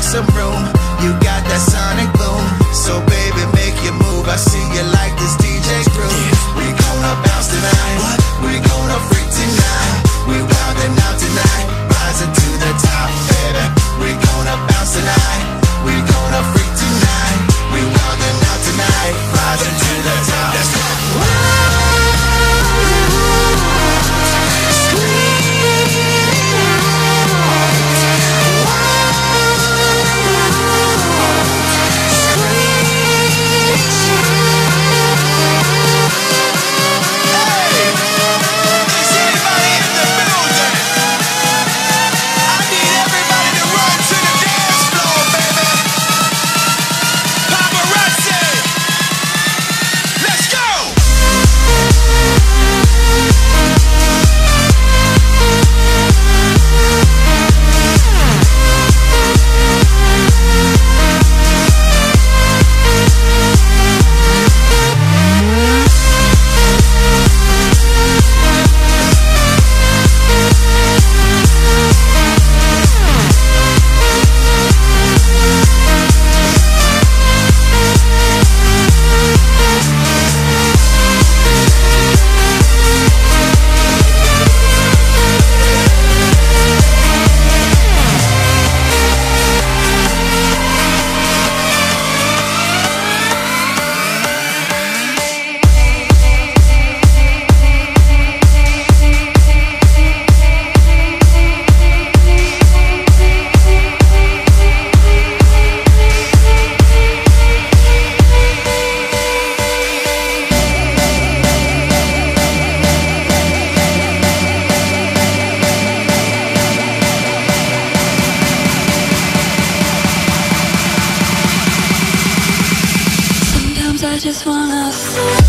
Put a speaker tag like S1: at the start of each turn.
S1: some room. You got that sonic boom, so baby make your move. I see you like this DJ groove. We gonna bounce tonight, we gonna freak tonight. We wildin' out tonight, rising to the top, baby. We gonna bounce tonight, we gonna freak tonight. We wildin' out tonight, rising to the top.
S2: I just wanna